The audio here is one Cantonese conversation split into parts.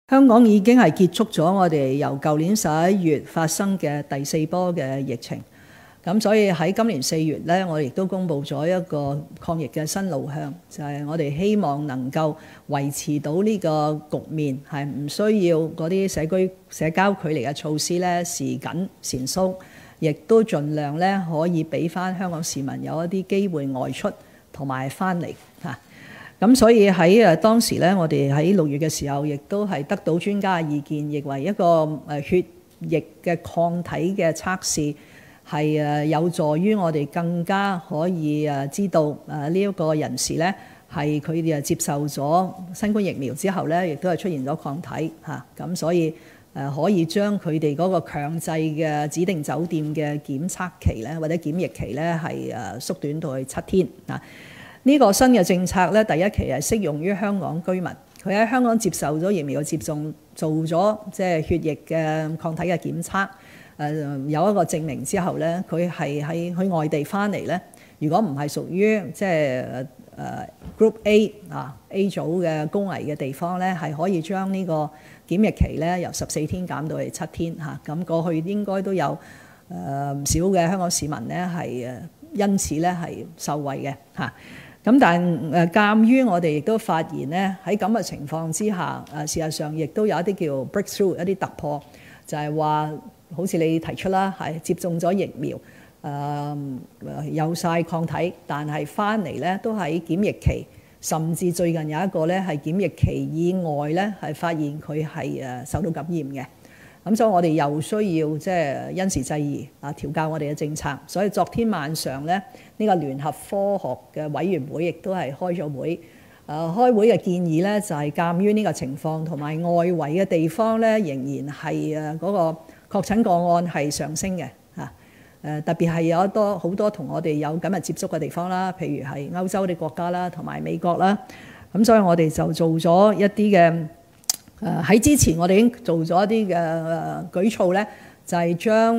香港已經係結束咗我哋由舊年11月發生嘅第4波嘅疫情，咁所以喺今年4月呢，我哋亦都公布咗一個抗疫嘅新路向，就係我哋希望能夠維持到呢個局面，係唔需要嗰啲社交距離嘅措施呢時緊時鬆，亦都盡量呢可以俾翻香港市民有一啲機會外出同埋翻嚟嚇。咁所以喺當時咧，我哋喺6月嘅時候，亦都係得到專家嘅意見，認為一個血液嘅抗體嘅測試係有助於我哋更加可以知道呢一個人士咧係佢哋接受咗新冠疫苗之後咧，亦都係出現咗抗體嚇。咁所以可以將佢哋嗰個強制嘅指定酒店嘅檢測期咧，或者檢疫期咧係縮短到去7天啊。呢個新嘅政策咧，第一期係適用於香港居民，佢喺香港接受咗疫苗嘅接種，做咗即係血液嘅抗體嘅檢測，有一個證明之後咧，佢係喺去外地翻嚟咧，如果唔係屬於即係Group A A 組嘅高危嘅地方咧，係可以將呢個檢疫期咧由14天減到嚟7天嚇。咁過去應該都有唔少嘅香港市民咧係因此咧係受惠嘅嚇。咁但鑑於我哋亦都發現咧，喺咁嘅情況之下，事實上亦都有一啲叫 breakthrough 一啲突破，就係話好似你提出啦，係接種咗疫苗，有晒抗體，但係翻嚟咧都喺檢疫期，甚至最近有一個咧係檢疫期以外咧係發現佢係受到感染嘅。咁所以我哋又需要即係因時制宜調校我哋嘅政策。所以昨天晚上咧，呢個聯合科學嘅委員會亦都係開咗會。開會嘅建議咧就係鑑於呢個情況同埋外圍嘅地方咧，仍然係嗰個確診個案係上升嘅嚇。特別係有好多同我哋有緊密接觸嘅地方啦，譬如係歐洲啲國家啦，同埋美國啦。咁所以我哋就做咗一啲嘅。喺之前我哋已經做咗一啲嘅舉措咧，就係將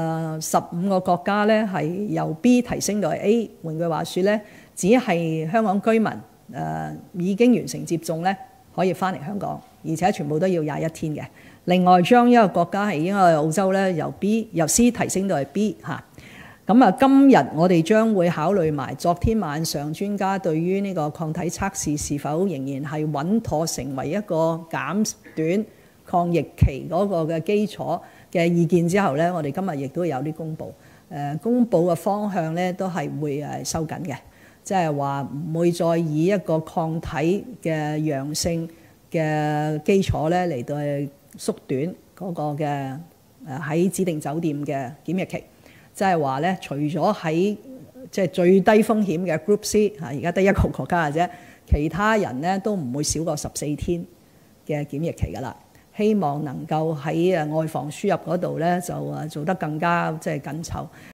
15個國家咧係由 B 提升到 A。換句話說咧，只係香港居民已經完成接種咧，可以翻嚟香港，而且全部都要21天嘅。另外將一個國家係應該係澳洲咧，由 C 提升到係 B 嚇。咁今日我哋將會考慮埋昨天晚上專家對於呢個抗體測試是否仍然係穩妥成為一個減短抗疫期嗰個嘅基礎嘅意見之後呢，我哋今日亦都有啲公佈。公佈嘅方向呢都係會收緊嘅，即係話唔會再以一個抗體嘅陽性嘅基礎呢嚟到縮短嗰個嘅喺指定酒店嘅檢疫期。即係話咧，除咗喺即係最低風險嘅 Group C 而家得一個國家嘅啫，其他人咧都唔會少過14天嘅檢疫期㗎啦。希望能夠喺外防輸入嗰度咧就做得更加即係緊湊。